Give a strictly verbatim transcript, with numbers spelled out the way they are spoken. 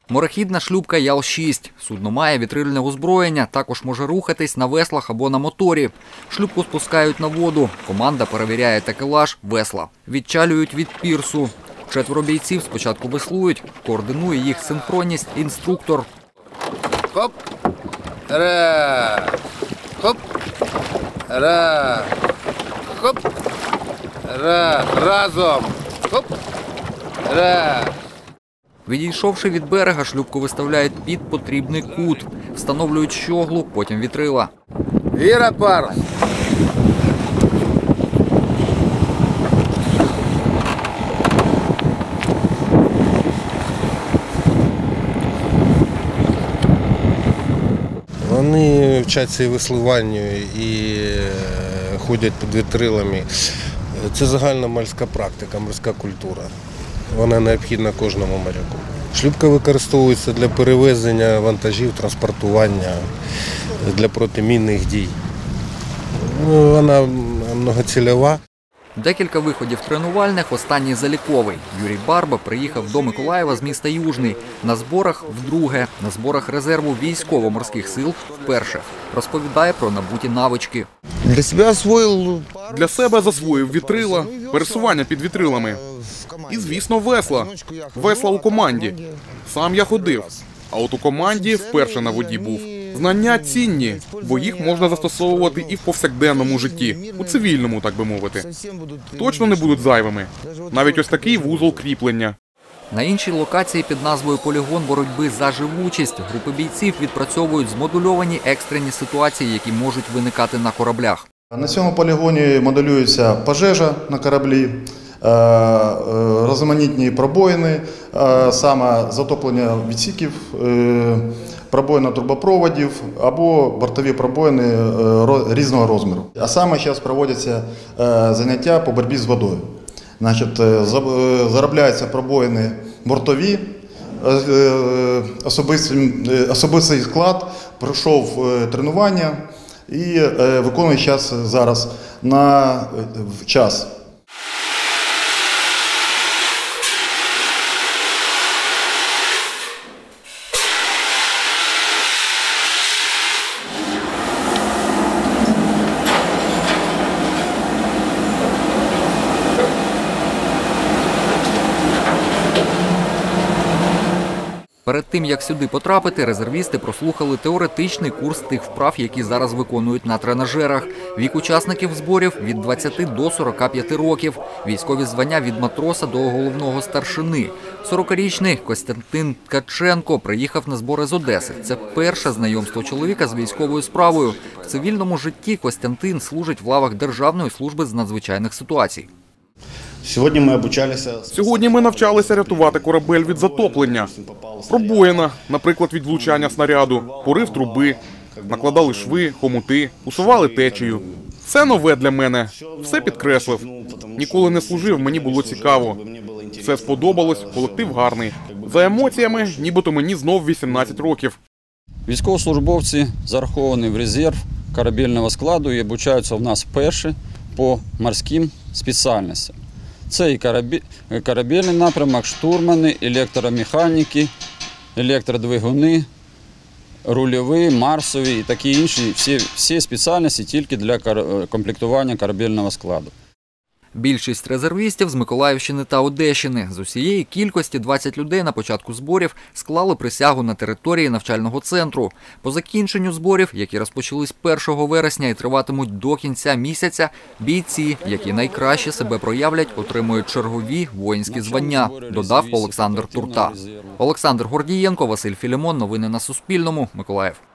Морехідна шлюпка Ял шість. Судно має вітрильне озброєння, також може рухатись на веслах або на моторі. Шлюпку спускають на воду. Команда перевіряє такелаж, весла. Відчалюють від пірсу. Четверо бійців спочатку веслують, координує їх синхронність інструктор. Хоп, ра, хоп, ра, хоп, ра, разом, хоп, ра. Відійшовши від берега, шлюпку виставляють під потрібний кут. Встановлюють щоглу, потім вітрила. Віра, парус. Вони вчаться і веслуванню, і ходять під вітрилами. Це загальна морська практика, морська культура. Вона необхідна кожному моряку. Шлюпка використовується для перевезення вантажів, транспортування, для протимінних дій. Вона многоцільова. Декілька виходів тренувальних, останній заліковий. Юрій Барба приїхав до Миколаєва з міста Южний. На зборах вдруге, на зборах резерву військово-морських сил вперше. Розповідає про набуті навички. Для себе освоїв... Для себе засвоїв вітрила, пересування під вітрилами. І, звісно, весла. Весла у команді. Сам я ходив. А от у команді вперше на воді був. Знання цінні, бо їх можна застосовувати і в повсякденному житті, у цивільному, так би мовити. Точно не будуть зайвими. Навіть ось такий вузол кріплення. На іншій локації під назвою «Полігон боротьби за живучість» групи бійців відпрацьовують змодульовані екстрені ситуації, які можуть виникати на кораблях. На цьому полігоні моделюється пожежа на кораблі, різноманітні пробоїни, саме затоплення відсіків, пробоїна трубопроводів або бортові пробоїни різного розміру. А саме зараз проводяться заняття по боротьбі з водою. Значить, заробляються пробоїни бортові, особистий, особистий склад пройшов тренування і виконує час зараз на час. Перед тим, як сюди потрапити, резервісти прослухали теоретичний курс тих вправ, які зараз виконують на тренажерах. Вік учасників зборів – від двадцяти до сорока п'яти років. Військові звання – від матроса до головного старшини. сорокарічний Костянтин Ткаченко приїхав на збори з Одеси. Це перше знайомство чоловіка з військовою справою. В цивільному житті Костянтин служить в лавах Державної служби з надзвичайних ситуацій. Сьогодні ми обучалися... Сьогодні ми навчалися рятувати корабель від затоплення. Пробоїна, наприклад, від влучання снаряду, порив труби, накладали шви, хомути, усували течію. Все нове для мене, все підкреслив. Ніколи не служив, мені було цікаво. Все сподобалось, колектив гарний. За емоціями, нібито мені знов вісімнадцять років. Військовослужбовці зараховані в резерв корабельного складу і обучаються в нас вперше по морським спеціальностям. Це і корабельний напрямок, штурмани, електромеханіки, електродвигуни, рульові, марсові і такі інші, всі, всі спеціальності тільки для комплектування корабельного складу. Більшість резервістів з Миколаївщини та Одещини. З усієї кількості двадцять людей на початку зборів склали присягу на території навчального центру. По закінченню зборів, які розпочались першого вересня і триватимуть до кінця місяця, бійці, які найкраще себе проявлять, отримують чергові воїнські звання, додав Олександр Турта. Олександр Гордієнко, Василь Філімон. Новини на Суспільному. Миколаїв.